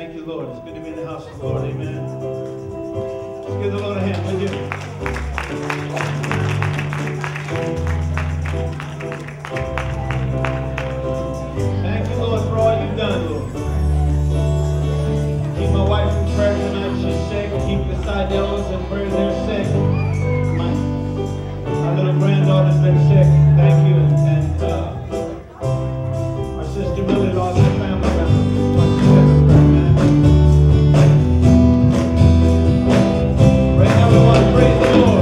Thank you, Lord. It's good to be in the house of the Lord. Amen. Let's give the Lord a hand, would you? Thank you, Lord, for all you've done, Lord. Keep my wife in prayer tonight. She's sick. Keep the Seidel's in prayer. They're sick. My little granddaughter's been sick. Thank you. And our sister Millie lost her family member. Right now we want to praise the Lord.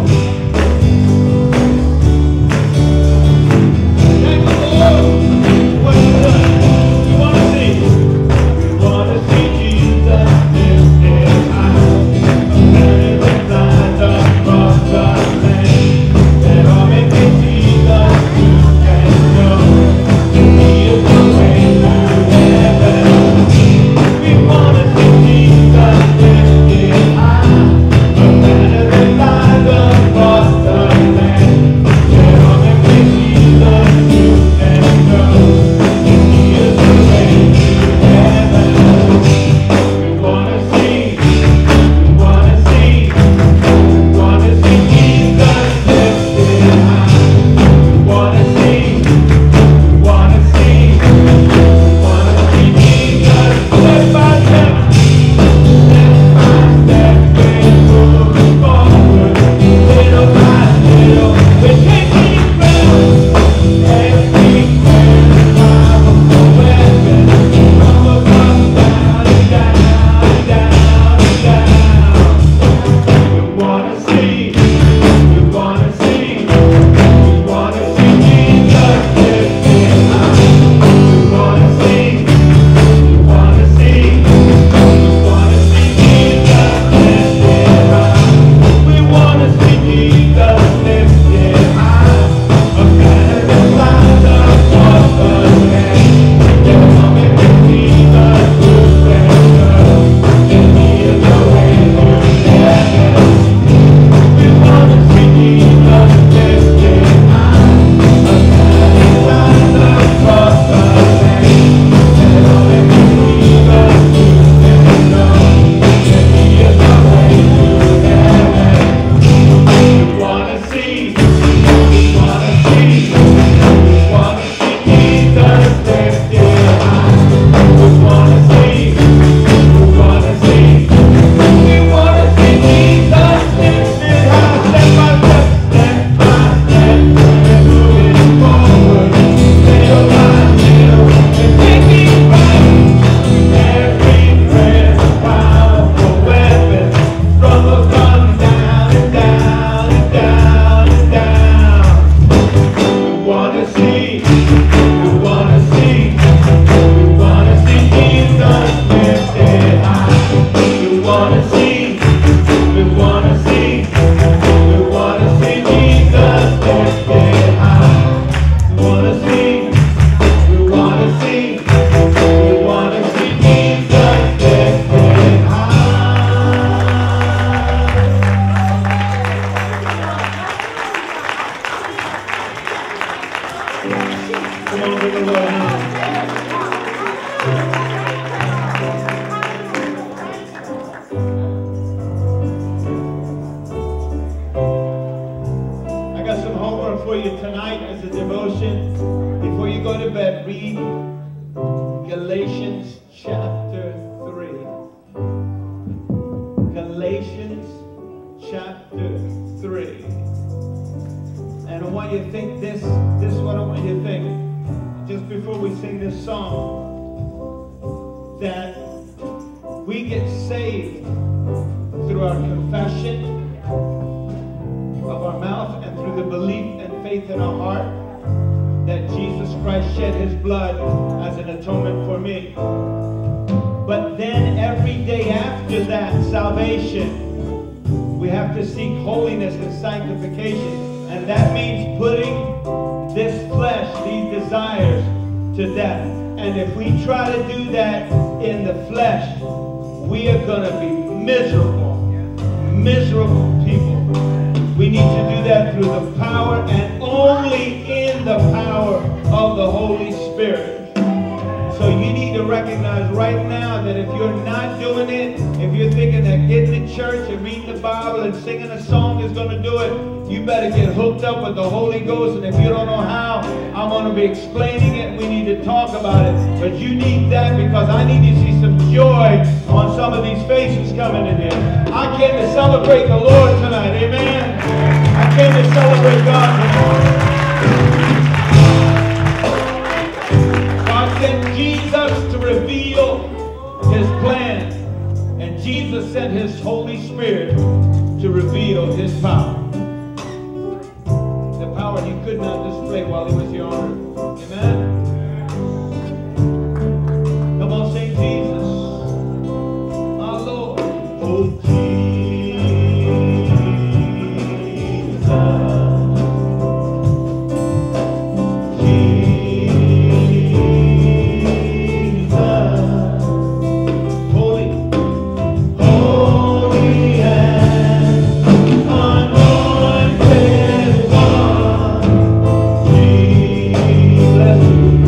Thank the Lord for what you've done. We want to see. We want to see Jesus lifted high. Abandoned and blind across the land. That all may see the truth and know. He is the way to heaven. We want to see Jesus lifted high. Abandoned and blind across the land. That all may see the truth and know. He is the way to heaven. We want to see. We want to see. We want to see Jesus lifted high. We want to see. We want to see. We want to see Jesus step by step. Step by step, we're moving forward. Little by little, we're taking ground. Every prayer is powerful weapon. From above, down and down and down and down. We want to see. We want to see. We want to see Jesus lifted high. We want to see. We want to see. We want to see Jesus lifted high. We want to see Jesus lifted high. Abandoned and blind across the land. There will be Jesus truth and love. And He is the way to heaven. We want to see Jesus lifted high. Abandoned and blind across the land. There will be Jesus truth and love. And He is the way to heaven. We want to see. We want to see. We want to see Jesus lifted high. We want to see. We want to see. We want to see Jesus lifted high. Step by step, step by step, we're moving forward. Little by little, we're taking ground. Every prayer is a powerful weapon. From above, down and down and down and down. We want to see. We want to see. We want to see Jesus lifted high. We want to see. We want to see. We want to see Jesus lifted high. We want to see. We want to see. We want to see Jesus lifted high. Come on, give the Lord a hand. I got some homework for you tonight as a devotion. Before you go to bed, read Galatians chapter 3. Galatians chapter 3. And I want you to think this is what I want you to think. Just before we sing this song, that we get saved through our confession of our mouth and through the belief and faith in our heart that Jesus Christ shed His blood as an atonement for me. But then every day after that salvation, we have to seek holiness and sanctification. And that means putting this flesh, these desires, to death. And if we try to do that in the flesh, we are going to be miserable. Miserable people. We need to do that through the power and only in the power of the Holy Spirit. So you need to recognize right now that if you're not doing church and reading the Bible and singing a song is going to do it. You better get hooked up with the Holy Ghost, and if you don't know how, I'm going to be explaining it. We need to talk about it. But you need that, because I need to see some joy on some of these faces coming in here. I came to celebrate the Lord tonight. Amen. I came to celebrate God tonight. God sent Jesus to reveal His plan, and Jesus sent His Holy Spirit to reveal His power. The power He could not display while He was here on earth. Amen? Come on, sing Jesus, our Lord. Oh, Jesus, holy, holy and anointed one, Jesus.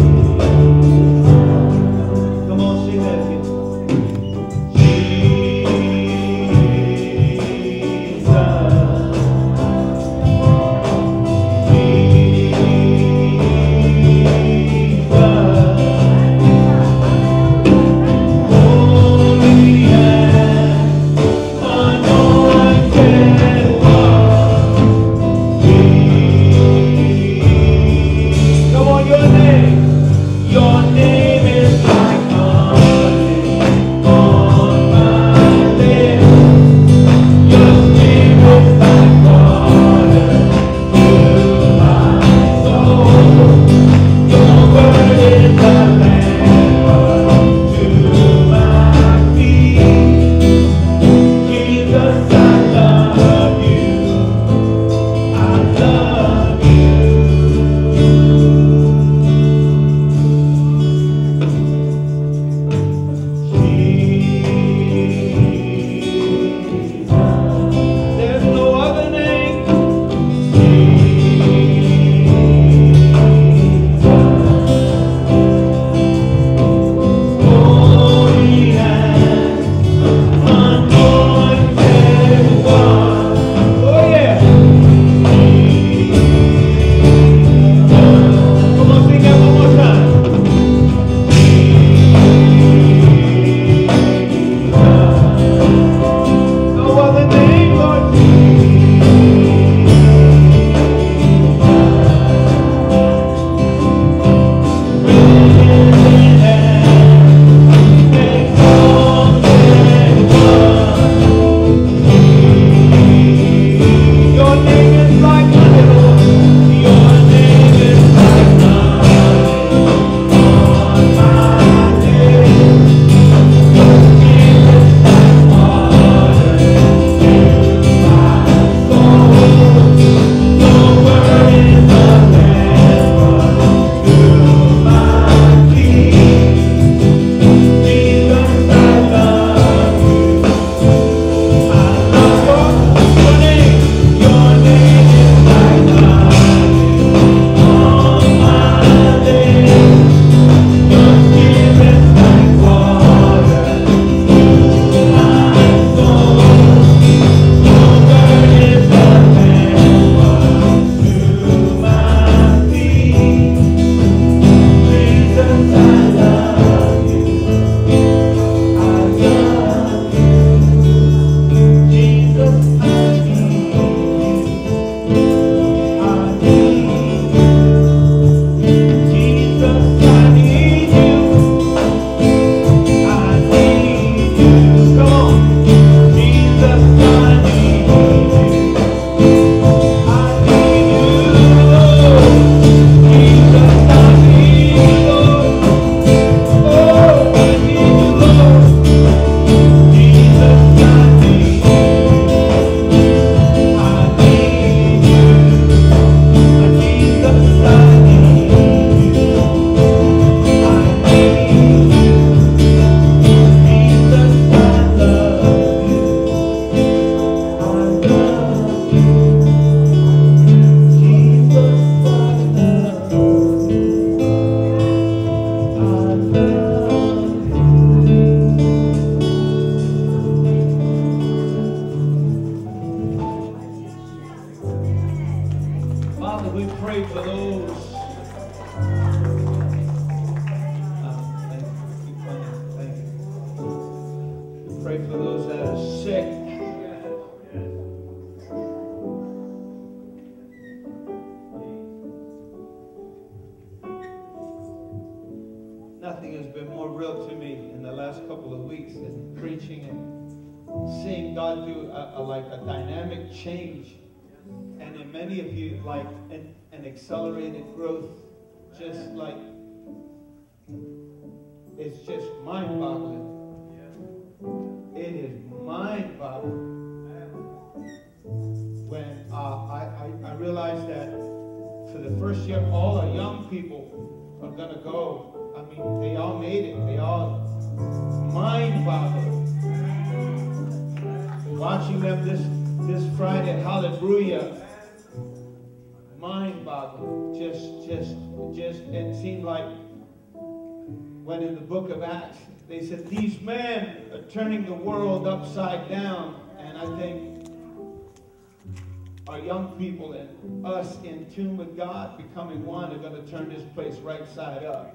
for those. Thank you. We pray for those that are sick. Nothing has been more real to me in the last couple of weeks than preaching and seeing God do like a dynamic change, and in many of you like an accelerated growth, just like it's just mind-boggling. It is mind-boggling when I realized that for the first year all our young people are gonna go. I mean, they all made it. They all mind-boggling. Watching them this Friday at Hallelujah, mind-boggling. Just, it seemed like when in the book of Acts, they said, these men are turning the world upside down. And I think our young people and us in tune with God, becoming one, are going to turn this place right side up.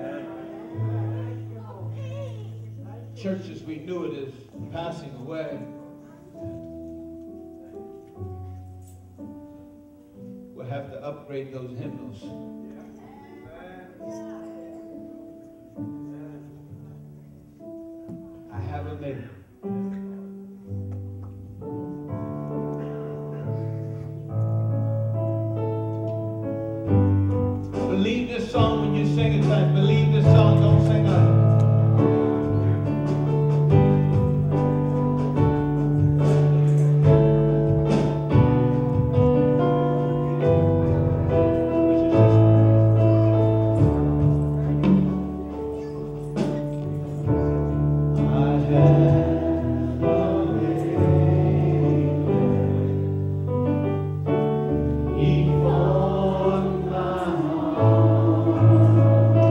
Church as we knew it is passing away. We'll have to upgrade those hymnals. I haven't made it. Believe this song when you sing it. Believe this song, don't sing it. He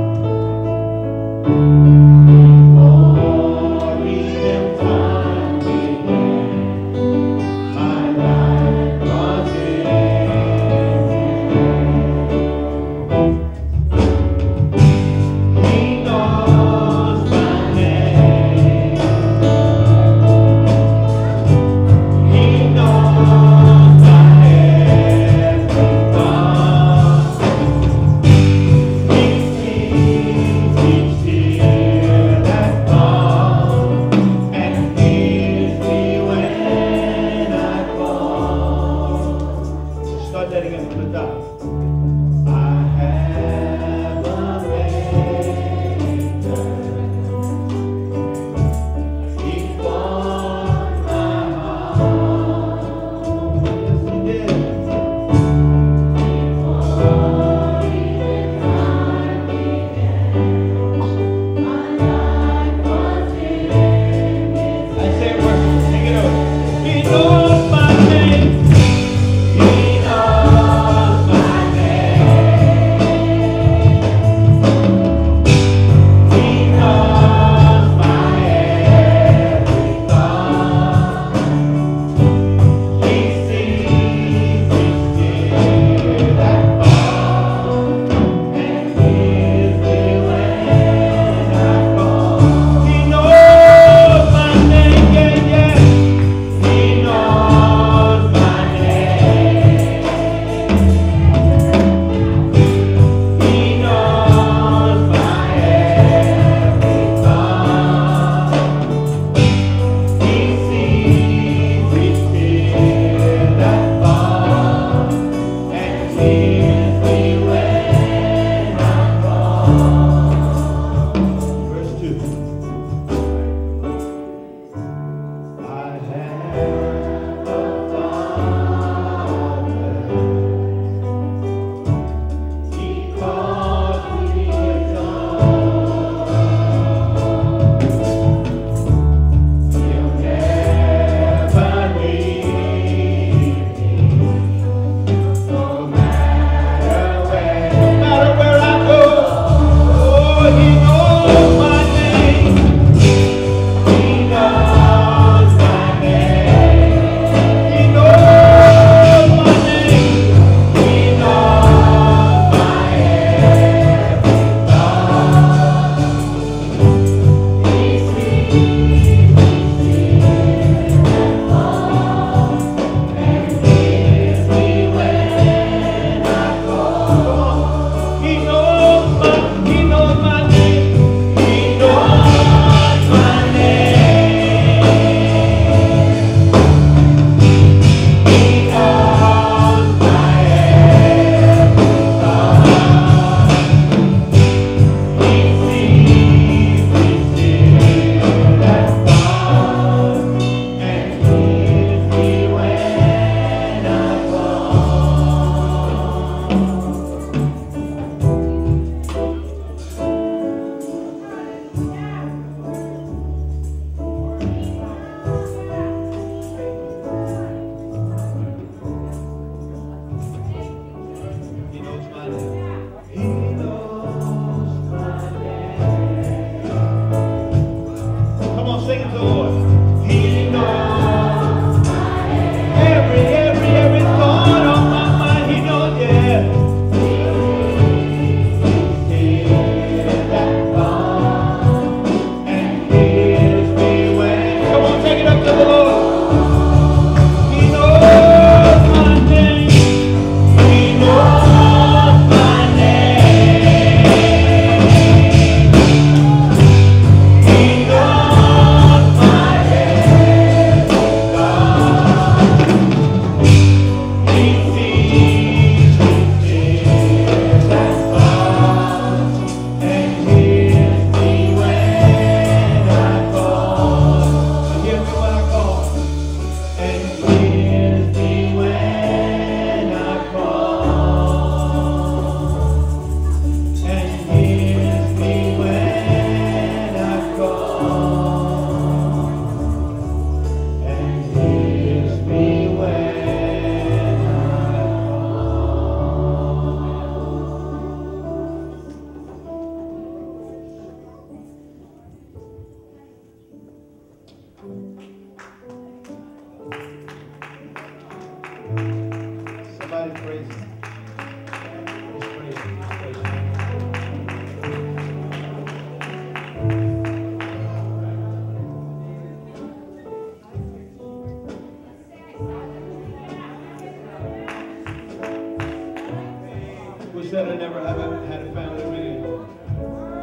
had a family reunion.